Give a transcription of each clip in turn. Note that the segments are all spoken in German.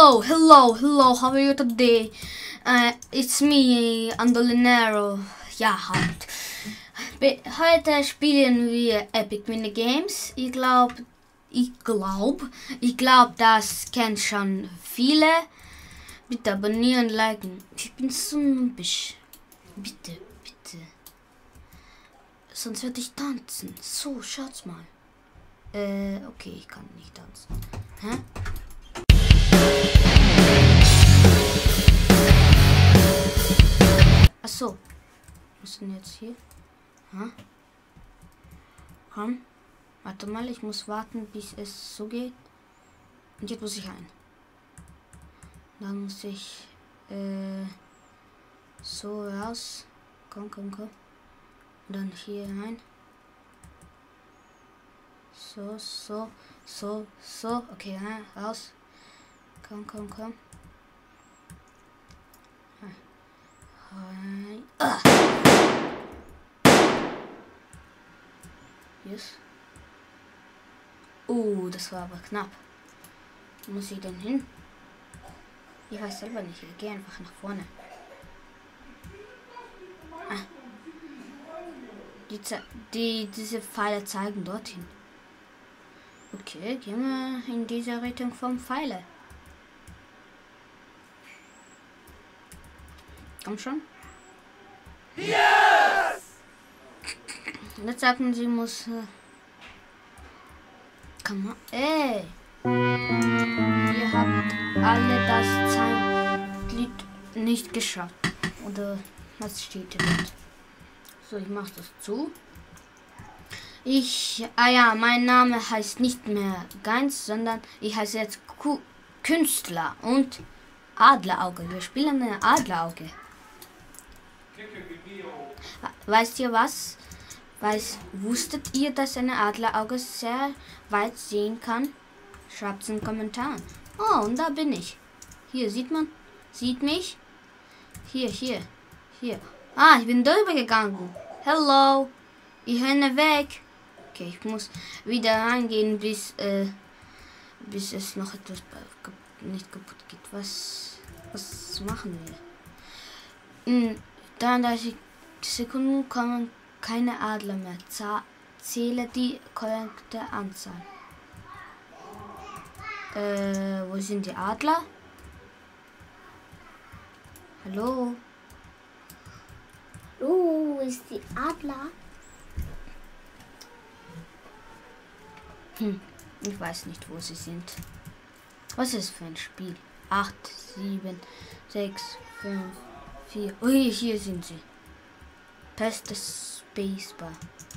hello, how are you today? It's me, Andolinero. Ja, halt. Heute spielen wir Epic Minigames. Ich glaube, das kennen schon viele. Bitte abonnieren, liken. Ich bin so nubbisch. Bitte. Sonst werde ich tanzen. So, schaut's mal. Okay, ich kann nicht tanzen. Hä? Achso. Was ist denn jetzt hier? Ha? Komm. Warte mal, ich muss warten, bis es so geht. Und jetzt muss ich rein. Dann muss ich so raus. Komm. Und dann hier rein. So. Okay, raus. Komm. Rein. Yes. Das war aber knapp. Wo muss ich denn hin? Ich weiß selber nicht. Ich gehe einfach nach vorne. Diese Pfeile zeigen dorthin. Okay, gehen wir in diese Richtung vom Pfeile. Komm schon. Yes! Und jetzt sagen sie, muss... Komm mal. Ey! Ihr habt alle das Zeitlied nicht geschafft. Oder was steht hier dort? So, ich mach das zu. Mein Name heißt nicht mehr Geins, sondern ich heiße jetzt Künstler und Adlerauge. Wir spielen eine Adlerauge. Weißt ihr was? Wusstet ihr, dass eine Adlerauge sehr weit sehen kann? Schreibt es in den Kommentaren. Oh, und da bin ich. Hier, sieht man? Sieht mich? Hier. Ich bin drüber gegangen. Hello. Ich renne weg. Okay, ich muss wieder reingehen, bis es noch etwas nicht kaputt geht. Was machen wir? 33 Sekunden kommen keine Adler mehr. Zähle die korrekte Anzahl. Wo sind die Adler? Hallo? Wo ist die Adler? Ich weiß nicht, wo sie sind. Was ist für ein Spiel? 8, 7, 6, 5, 4. Ui, hier sind sie. Press Spacebar.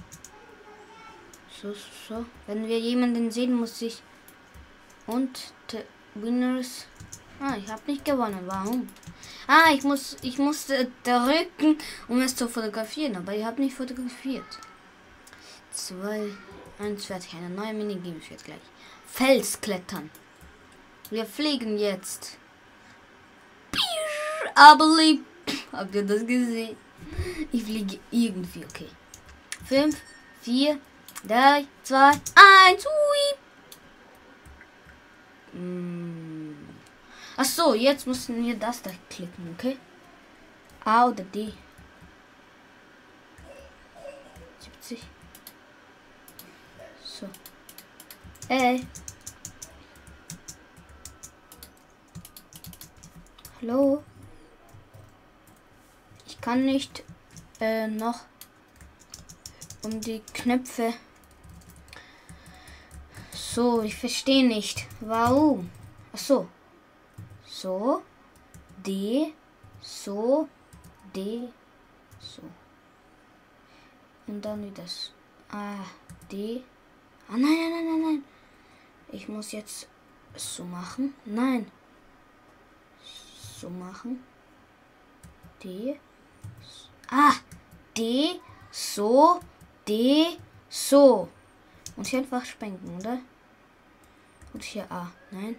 So. Wenn wir jemanden sehen, muss ich... Und Winners... ich habe nicht gewonnen. Warum? Ich musste drücken, um es zu fotografieren. Aber ich habe nicht fotografiert. 2, 1, fertig. Eine neue Minigame wird gleich. Felsklettern. Wir fliegen jetzt. Aber habt ihr das gesehen? Ich fliege irgendwie, okay. 5, 4, 3, 2, 1. Achso, jetzt müssen wir das da klicken, okay? A oder D. 70. So. Hallo? Ich kann nicht noch um die Knöpfe. So, ich verstehe nicht. Warum? Ach so. So. D. So. D. So. Und dann wieder das. D. Nein. Ich muss jetzt so machen. Nein. So machen. D. D. So. D. So. Und hier einfach sprengen, oder? Und hier A. Nein.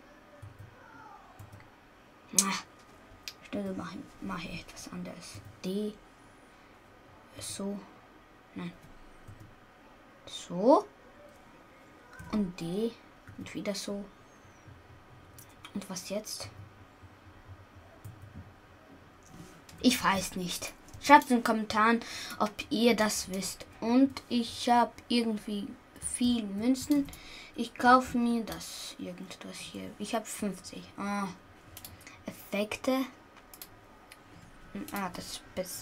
Stelle mache ich etwas anderes. D. So. Nein. So. Und D. Und wieder so. Und was jetzt? Ich weiß nicht. Schreibt in den Kommentaren, ob ihr das wisst. Und ich habe irgendwie viel Münzen. Ich kaufe mir das irgendwas hier. Ich habe 50. Effekte. Das ist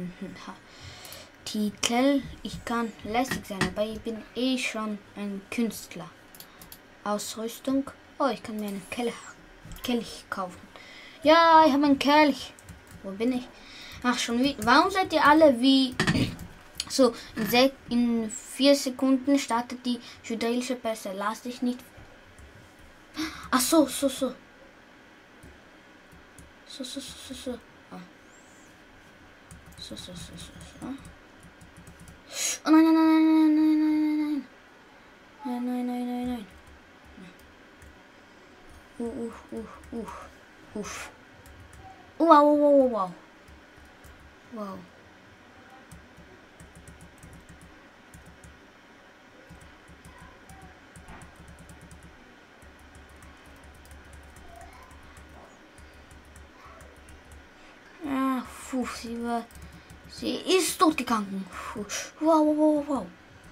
Titel. Ich kann lästig sein, aber ich bin schon ein Künstler. Ausrüstung. Oh, ich kann mir einen Kelch kaufen. Ja, ich habe einen Kelch. Wo bin ich? Ach, schon wie. Warum seid ihr alle wie. So, in 4 Sekunden startet die jüdische Pässe. Lass dich nicht. Ach so. So. Ah. So. Oh nein. Nein. Wow. Ja, sie ist tot gegangen. Wow.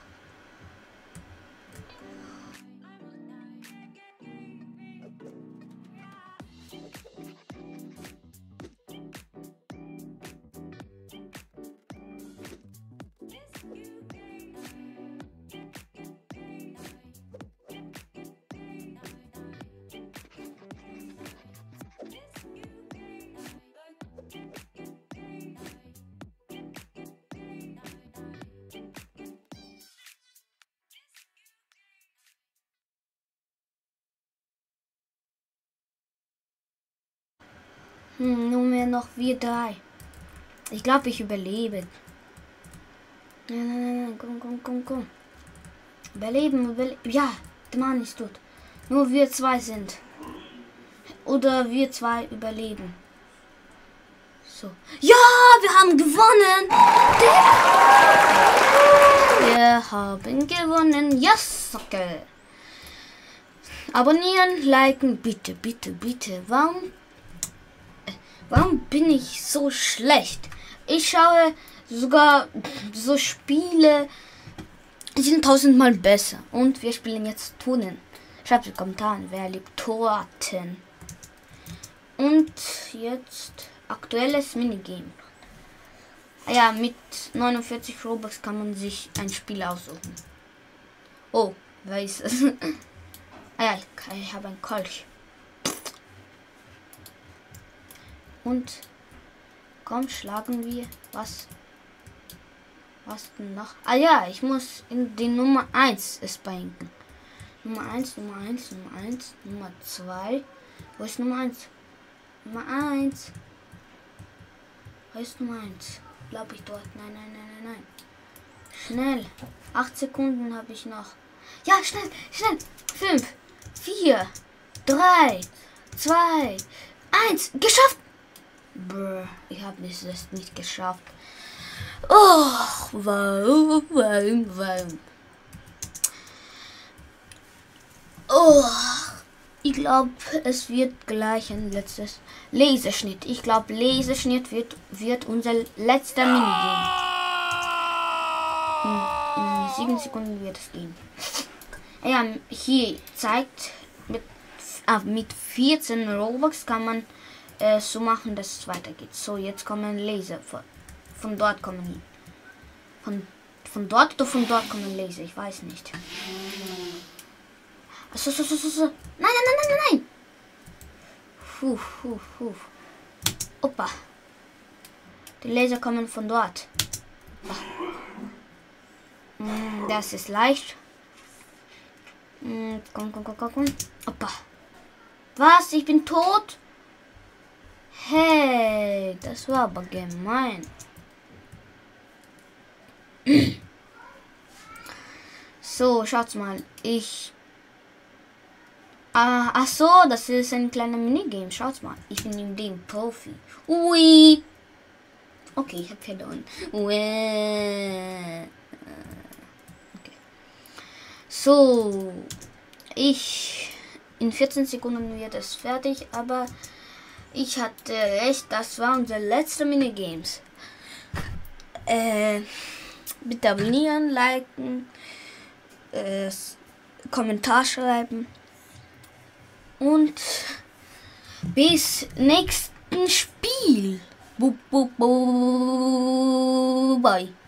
Nur mehr noch wir 3. Ich glaube, ich überlebe. Nein. Komm. Überleben. Ja, der Mann ist tot. Nur wir 2 sind. Oder wir 2 überleben. So. Ja, wir haben gewonnen. Wir haben gewonnen. Ja, Sockel. Abonnieren, liken, bitte. Warum bin ich so schlecht? Ich schaue sogar so Spiele, die sind 1000-mal besser. Und wir spielen jetzt Turnen. Schreibt in die Kommentare, wer liebt Torten. Und jetzt aktuelles Minigame. Ja, mit 49 Robux kann man sich ein Spiel aussuchen. Oh, wer ist es? Ja, ich habe ein Kolch. Und komm, schlagen wir. Was denn noch? Ah ja, ich muss in die Nummer 1 es beinken. Nummer 1. Nummer 2. Wo ist Nummer 1? Nummer 1. Wo ist Nummer 1? Glaube ich dort. Nein. Schnell. 8 Sekunden habe ich noch. Ja, schnell. 5, 4, 3, 2, 1. Geschafft! Ich habe es nicht geschafft. Oh, warum? Oh, ich glaube, es wird gleich ein letztes Laserschnitt. Ich glaube, Laserschnitt wird unser letzter Minigame. In 7 Sekunden wird es gehen. Ja, hier zeigt, mit 14 Robux kann man so machen, dass es weitergeht. So, jetzt kommen Laser. Von dort kommen die. Von dort oder von dort kommen Laser? Ich weiß nicht. So. Nein. Opa. Die Laser kommen von dort. Das ist leicht. Komm. Opa. Was? Ich bin tot? Hey, das war aber gemein. So, schaut's mal. Ach so, das ist ein kleiner Minigame. Schaut's mal. Ich bin in dem Profi. Ui. Okay, ich habe verloren. Okay. So. In 14 Sekunden wird es fertig, aber Ich hatte recht, das war unser letzter Minigames. Bitte abonnieren, liken, Kommentar schreiben und bis nächsten Spiel. Bye.